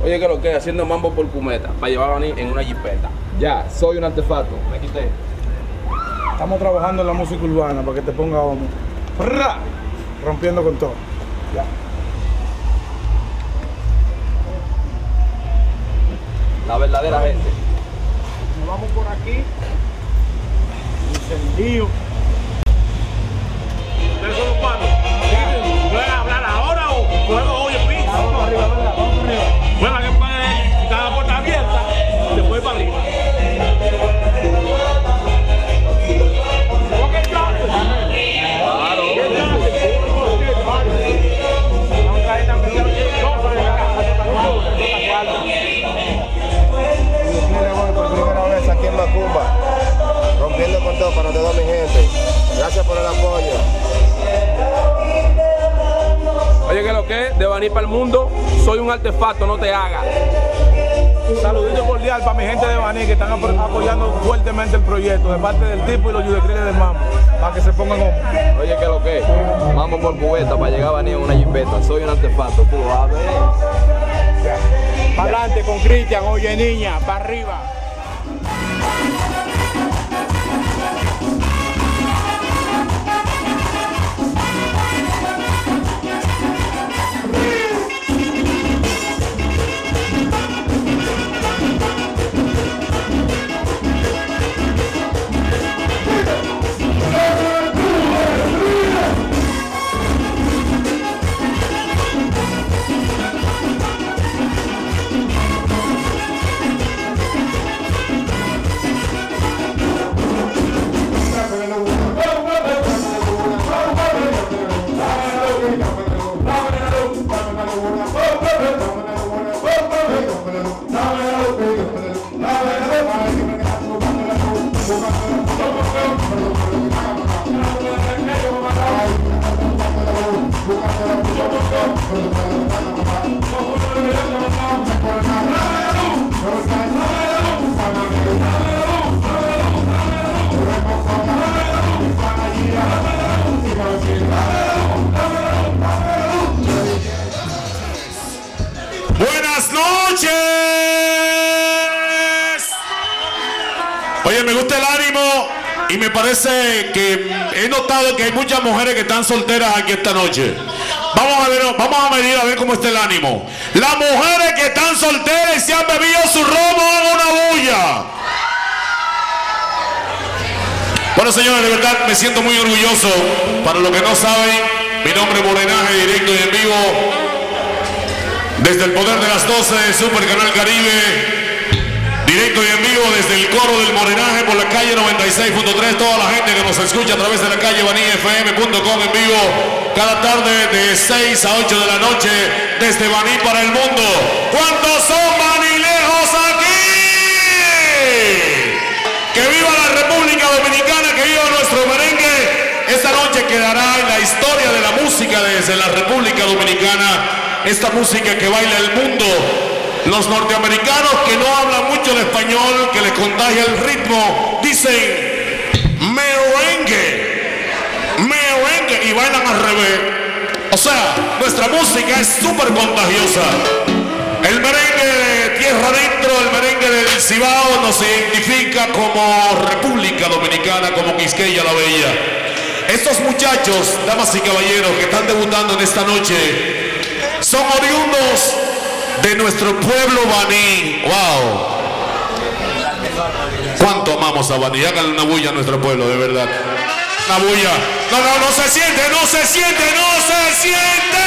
Oye, que lo que haciendo mambo por Cumeta, para llevar a Baní en una jipeta. Ya, soy un artefacto. Me quité. Estamos trabajando en la música urbana para que te ponga homo. ¡Prra! Rompiendo con todo. Ya. La verdadera gente. Nos vamos por aquí. Encendido. ¿Ustedes son los panos? ¿Pueden hablar ahora o puedo hoy en piso? Vamos para arriba, ¿verdad? Vamos para arriba. Bueno, que puede estar la puerta abierta y después para arriba. Por primera vez aquí en Macumba, rompiendo con todo para toda mi gente. Gracias por el apoyo. Oye, que lo que de Baní para el mundo, soy un artefacto, no te hagas. Saludito cordial para mi gente de Baní que están apoyando fuertemente el proyecto de parte del tipo y los yudecriles del mambo, para que se pongan homo. Oye, que lo que, vamos por cubeta para llegar a Baní en una jipeta. Soy un artefacto, tú lo sabes. Para adelante con Cristian, oye niña, para arriba. Buenas noches. Oye, me gusta el ánimo y me parece que he notado que hay muchas mujeres que están solteras aquí esta noche. Vamos a medir a ver cómo está el ánimo. Las mujeres que están solteras y se han bebido su romo, hagan una bulla. Bueno, señores, de verdad me siento muy orgulloso. Para los que no saben, mi nombre es Morenaje, directo y en vivo desde el poder de las 12 de Super Canal Caribe. Directo y en vivo desde el coro del Morenaje por la calle 96.3. Toda la gente que nos escucha a través de la calle banifm.com en vivo cada tarde de 6 a 8 de la noche desde Baní para el mundo. ¿Cuántos son banilejos aquí? ¡Que viva la República Dominicana! ¡Que viva nuestro merengue! Esta noche quedará en la historia de la música desde la República Dominicana. Esta música que baila el mundo. Los norteamericanos que no hablan mucho el español, que les contagia el ritmo, dicen merengue, merengue, y bailan al revés. O sea, nuestra música es súper contagiosa. El merengue de tierra adentro, el merengue del Cibao nos identifica como República Dominicana, como Quisqueya la Bella. Estos muchachos, damas y caballeros, que están debutando en esta noche, son oriundos de nuestro pueblo Baní. ¡Wow! ¿Cuánto amamos a Baní? Háganle una bulla a nuestro pueblo, de verdad. Una bulla. No se siente, no se siente, no se siente.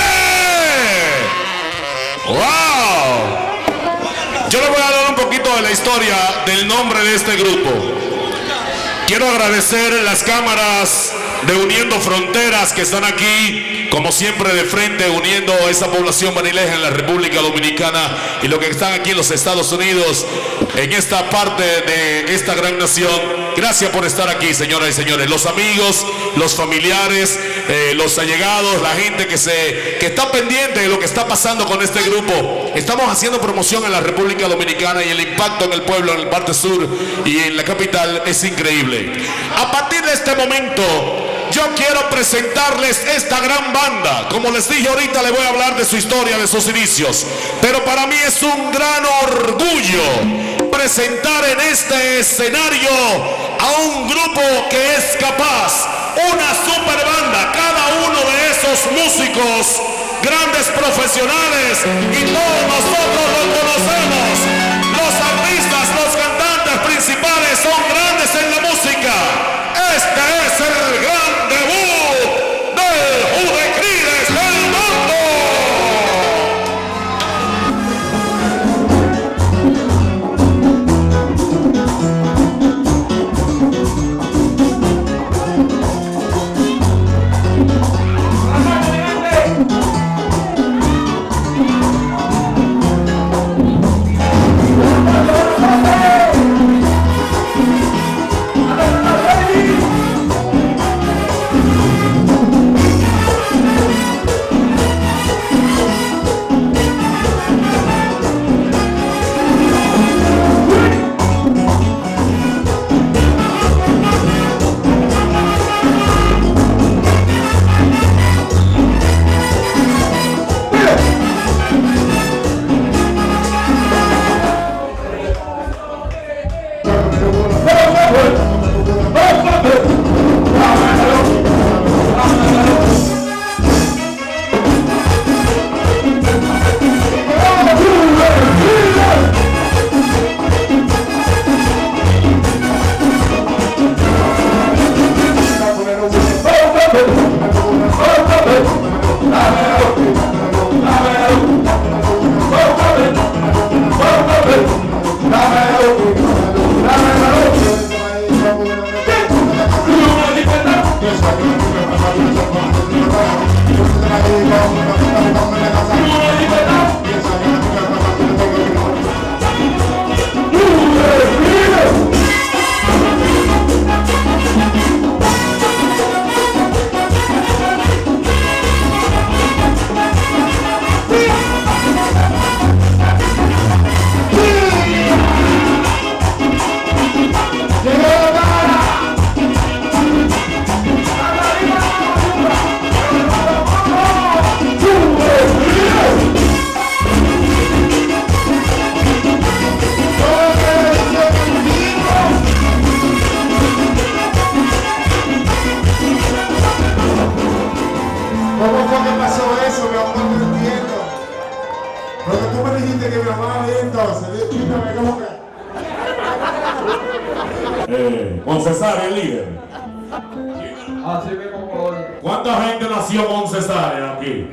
¡Wow! Yo les voy a dar un poquito de la historia del nombre de este grupo. Quiero agradecer las cámaras de Uniendo Fronteras que están aquí, como siempre, de frente, uniendo a esa población banileja en la República Dominicana y los que están aquí en los Estados Unidos, en esta parte de esta gran nación. Gracias por estar aquí, señoras y señores. Los amigos, los familiares, los allegados, la gente que está pendiente de lo que está pasando con este grupo. Estamos haciendo promoción en la República Dominicana y el impacto en el pueblo, en el parte sur y en la capital es increíble. A partir de este momento, yo quiero presentarles esta gran banda. Como les dije ahorita, les voy a hablar de su historia, de sus inicios. Pero para para mí es un gran orgullo presentar en este escenario a un grupo que es capaz, una super banda, cada uno de esos músicos, grandes profesionales, y todos nosotros los conocemos. Los artistas, los cantantes principales son grandes en la música. Este es el gran debut del Judecriles del Mambo. Con cesárea, el líder. Así mismo como hoy. ¿Cuánta gente nació con cesárea aquí?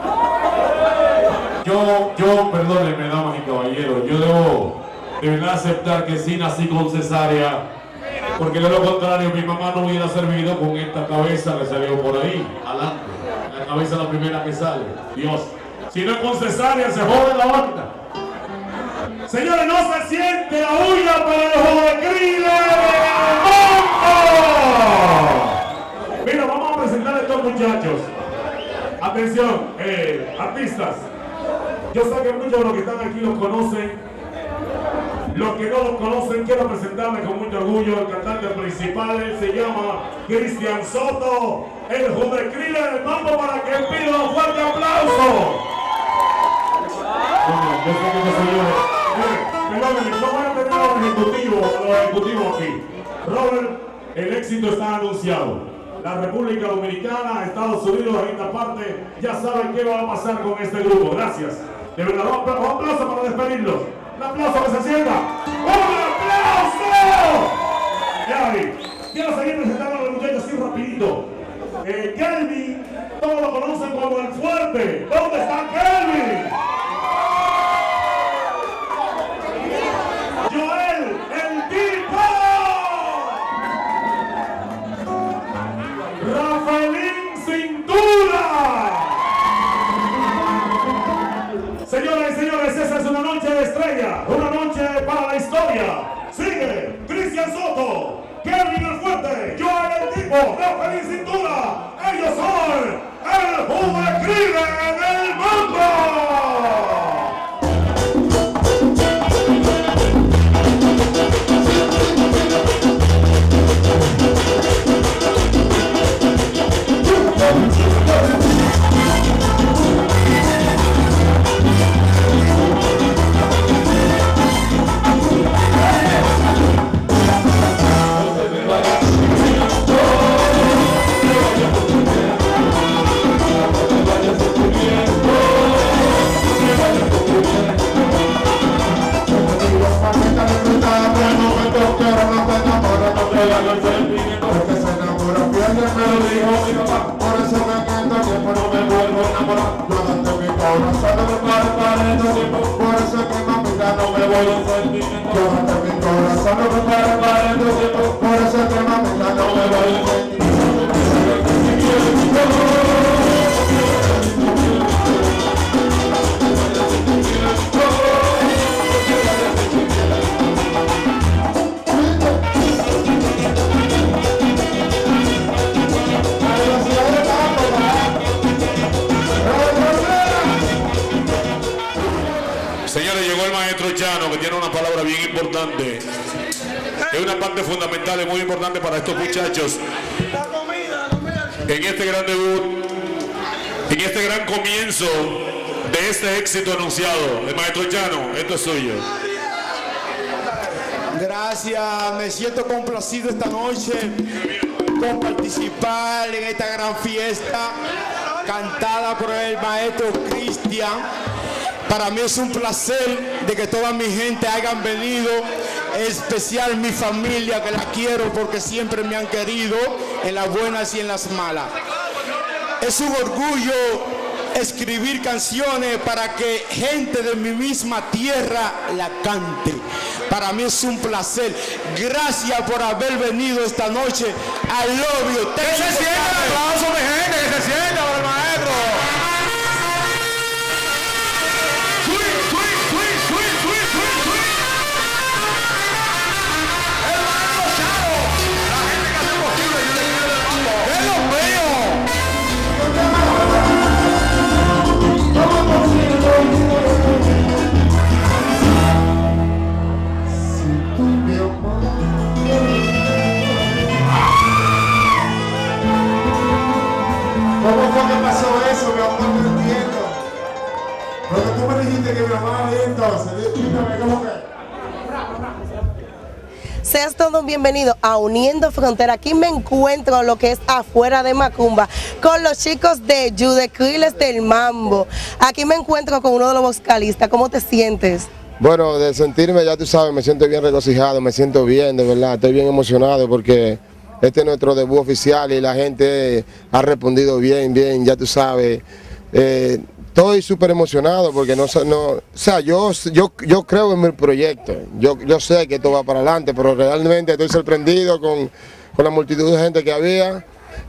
Perdónenme, damas y caballeros, yo debo de verdad aceptar que sí nací con cesárea, porque de lo contrario mi mamá no hubiera servido con esta cabeza que salió por ahí, adelante. La cabeza es la primera que sale. Dios, si no es con cesárea se jode la banda. Señores, no se siente la huya para el Judecriles. Mira, vamos a presentar a estos muchachos. Atención, artistas. Yo sé que muchos de los que están aquí los conocen. Los que no los conocen, quiero presentarles con mucho orgullo. El cantante principal, él se llama Cristian Soto, el Judecriles del Mambo, para que pida un fuerte aplauso. Bueno, yo sé que los señores, perdónenme, no van a tener a los ejecutivos aquí. Robert, el éxito está anunciado. La República Dominicana, Estados Unidos, en esta parte, ya saben qué va a pasar con este grupo. Gracias. De verdad, un aplauso para despedirlos. Un aplauso que se sienta. ¡Un aplauso! Ya vi. Quiero seguir presentando a los muchachos así rapidito. Kelvin, todos lo conocen como el fuerte. ¿Dónde está Kelvin? Joel, el tipo. Rafaelín Cintura. Señoras y señores, esa es una noche de estrella, una noche para la historia. Sigue Cristian Soto, Kelvin el fuerte, Joel el tipo, Rafaelín Cintura. Ellos son el Judecriles del Mambo. hago el sentimiento. El que se enamora pierde, me lo dijo mi papá. Por eso me quedo tiempo, no me vuelvo a enamorar. Yo darte mi corazón, no me pare para el tiempo. Por eso que mamita no me voy a sentimiento. Yo darte mi corazón, no me pare para el tiempo. Por eso que mamita no me voy a sentimiento. Señores, llegó el maestro Chano, que tiene una palabra bien importante. Es una parte fundamental y muy importante para estos muchachos. En este gran debut, en este gran comienzo de este éxito anunciado. El maestro Chano, esto es suyo. Gracias, me siento complacido esta noche con participar en esta gran fiesta cantada por el maestro Cristian. Para mí es un placer de que toda mi gente hayan venido, en especial mi familia, que la quiero porque siempre me han querido en las buenas y en las malas. Es un orgullo escribir canciones para que gente de mi misma tierra la cante. Para mí es un placer. Gracias por haber venido esta noche. I love you. Que se sienta el aplauso, mi gente, que se sienta por el maestro. ¿Cómo fue que pasó eso, mi amor? No entiendo. Porque tú me dijiste que mi mamá ahí entonces. Dígame, ¿cómo que? Seas todos bienvenidos a Uniendo Frontera. Aquí me encuentro lo que es afuera de Macumba con los chicos de Yudecriles del Mambo. Aquí me encuentro con uno de los vocalistas. ¿Cómo te sientes? Bueno, de sentirme, ya tú sabes, me siento bien regocijado, me siento bien, de verdad, estoy bien emocionado porque este es nuestro debut oficial y la gente ha respondido bien, ya tú sabes. Estoy súper emocionado porque yo creo en mi proyecto, yo sé que esto va para adelante, pero realmente estoy sorprendido con la multitud de gente que había,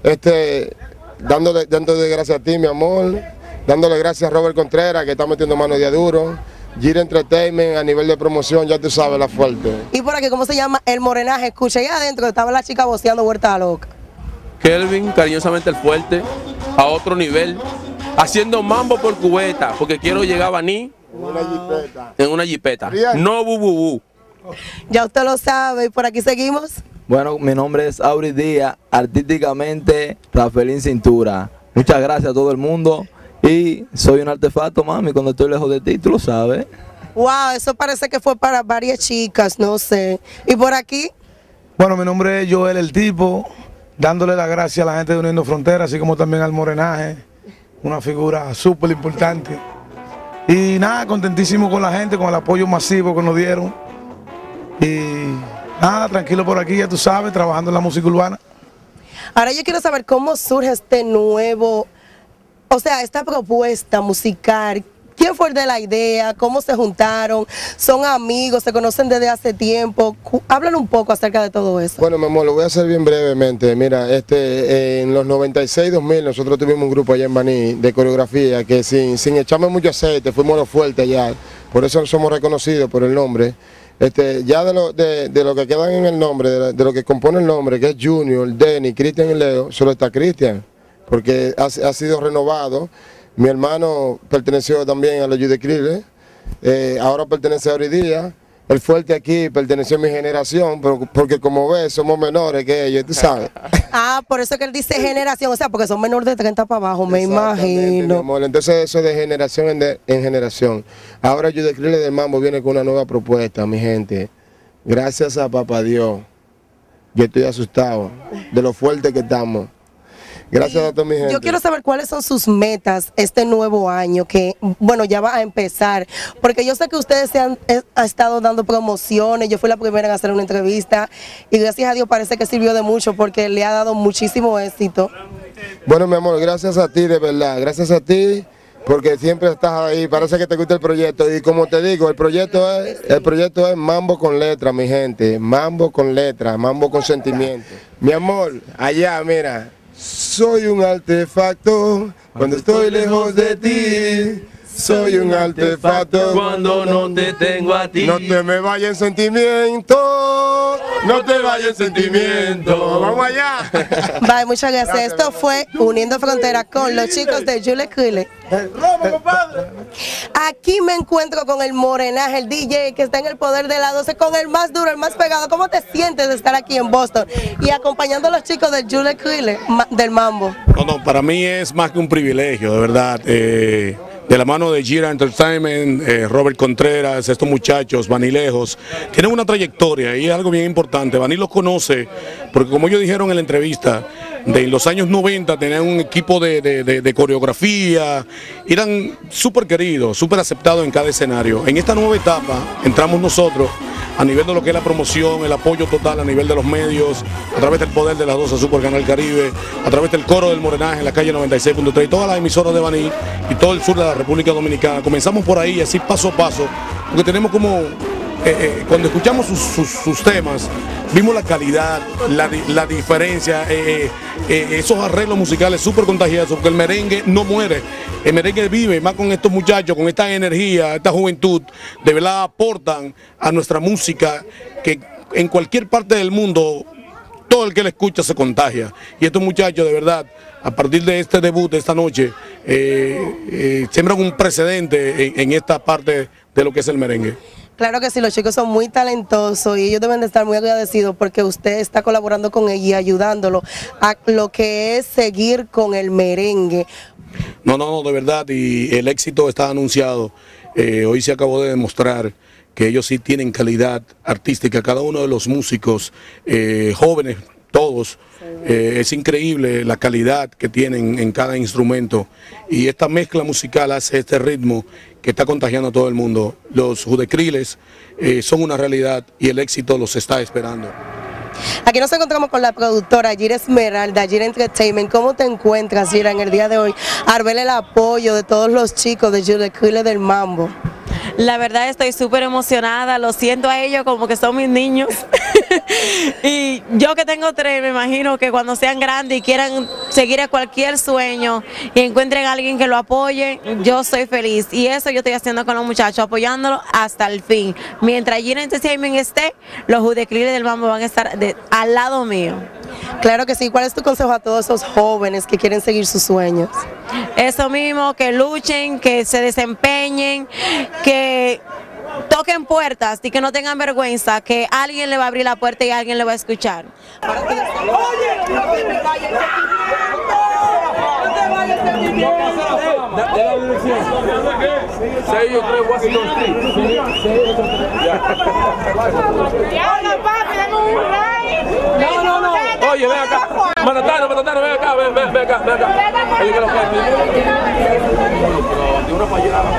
dándole gracias a ti, mi amor, dándole gracias a Robert Contreras, que está metiendo mano de duro. Gira Entertainment a nivel de promoción, ya tú sabes, la fuerte. Y por aquí, ¿cómo se llama? El Morenaje. Escucha, allá adentro estaba la chica voceando vuelta loca. Kelvin, cariñosamente el fuerte, a otro nivel, haciendo mambo por cubeta, porque quiero llegar a Baní en una jipeta. No bu. Ya usted lo sabe, y por aquí seguimos. Bueno, mi nombre es Auri Díaz, artísticamente Rafaelín Cintura. Muchas gracias a todo el mundo. Y soy un artefacto, mami, cuando estoy lejos de ti, tú lo sabes. Wow, eso parece que fue para varias chicas, no sé. ¿Y por aquí? Bueno, mi nombre es Joel el Tipo, dándole las gracias a la gente de Uniendo Frontera, así como también al Morenaje, una figura súper importante. Y nada, contentísimo con la gente, con el apoyo masivo que nos dieron. Y nada, tranquilo por aquí, ya tú sabes, trabajando en la música urbana. Ahora yo quiero saber cómo surge este nuevo... O sea, esta propuesta musical, ¿quién fue el de la idea? ¿Cómo se juntaron? ¿Son amigos? ¿Se conocen desde hace tiempo? Háblale un poco acerca de todo eso. Bueno, mi amor, lo voy a hacer bien brevemente. Mira, en los 96-2000 nosotros tuvimos un grupo allá en Baní de coreografía que sin echarme mucho aceite, fuimos los fuertes allá. Por eso somos reconocidos por el nombre. Ya de lo que quedan en el nombre, de lo que compone el nombre, que es Junior, Denny, Cristian y Leo, solo está Cristian. Porque ha sido renovado. Mi hermano perteneció también a los Yudecriles, ahora pertenece a Oridía. El fuerte aquí perteneció a mi generación, porque como ves, somos menores que ellos, tú sabes. Ah, por eso que él dice generación, o sea, porque son menores de 30 para abajo, me imagino. Mi amor. Entonces eso es de generación en generación. Ahora Yudecriles del Mambo viene con una nueva propuesta, mi gente. Gracias a papá Dios, yo estoy asustado de lo fuerte que estamos. Gracias a toda mi gente. Yo quiero saber cuáles son sus metas este nuevo año, que, bueno, ya va a empezar. Porque yo sé que ustedes se han estado dando promociones. Yo fui la primera en hacer una entrevista. Y gracias a Dios parece que sirvió de mucho porque le ha dado muchísimo éxito. Bueno, mi amor, gracias a ti, de verdad. Gracias a ti. Porque siempre estás ahí, parece que te gusta el proyecto. Y como te digo, el proyecto es mambo con letra, mi gente. Mambo con letra, mambo con sentimiento. Mi amor, allá, mira. Soy un artefacto cuando estoy lejos de ti. Soy un artefacto cuando no te tengo a ti. No te me vaya en sentimiento, no te vaya en sentimiento. Vamos allá. Bye, muchas gracias. Esto fue Uniendo Fronteras con los chicos de Jules Crille. Aquí me encuentro con el morenaje, el DJ que está en el poder de la 12, con el más duro, el más pegado. ¿Cómo te sientes de estar aquí en Boston y acompañando a los chicos de Jules Crille del Mambo? No, para mí es más que un privilegio, de verdad. De la mano de Gira Entertainment, Robert Contreras, estos muchachos, Vanilejos, tienen una trayectoria y es algo bien importante. Vanil los conoce, porque como ellos dijeron en la entrevista, de los años 90 tenían un equipo de coreografía, eran súper queridos, súper aceptados en cada escenario. En esta nueva etapa entramos nosotros a nivel de lo que es la promoción, el apoyo total a nivel de los medios, a través del poder de las 12 Super Canal Caribe, a través del coro del morenaje en la calle 96.3 y todas las emisoras de Baní y todo el sur de la República Dominicana. Comenzamos por ahí, así paso a paso, porque tenemos como, cuando escuchamos sus temas, vimos la calidad, la diferencia, esos arreglos musicales súper contagiosos, porque el merengue no muere, el merengue vive, más con estos muchachos, con esta energía, esta juventud, de verdad aportan a nuestra música, que en cualquier parte del mundo, todo el que la escucha se contagia. Y estos muchachos, de verdad, a partir de este debut de esta noche, siembran un precedente en esta parte de lo que es el merengue. Claro que sí, los chicos son muy talentosos y ellos deben de estar muy agradecidos porque usted está colaborando con ellos y ayudándolo a lo que es seguir con el merengue. No, de verdad, y el éxito está anunciado. Hoy se acabó de demostrar que ellos sí tienen calidad artística, cada uno de los músicos, jóvenes, todos. Es increíble la calidad que tienen en cada instrumento y esta mezcla musical hace este ritmo que está contagiando a todo el mundo. Los Judecriles son una realidad y el éxito los está esperando. Aquí nos encontramos con la productora Gira Esmeralda, Gira Entertainment. ¿Cómo te encuentras, Gira, en el día de hoy? Al ver el apoyo de todos los chicos de Jules Crille del Mambo. La verdad estoy súper emocionada, lo siento a ellos como que son mis niños. Y yo que tengo 3, me imagino que cuando sean grandes y quieran seguir a cualquier sueño y encuentren a alguien que lo apoye, yo soy feliz. Y eso yo estoy haciendo con los muchachos, apoyándolos hasta el fin. Mientras Gira Entertainment esté, los Jules Crille del Mambo van a estar al lado mío. Claro que sí. ¿Cuál es tu consejo a todos esos jóvenes que quieren seguir sus sueños? Eso mismo, que luchen, que se desempeñen, que toquen puertas y que no tengan vergüenza, que alguien le va a abrir la puerta y alguien le va a escuchar. De la dirección. 683 Washington Street. No. Oye, ven acá. Mandatano, ven acá, ven acá. Una fallada.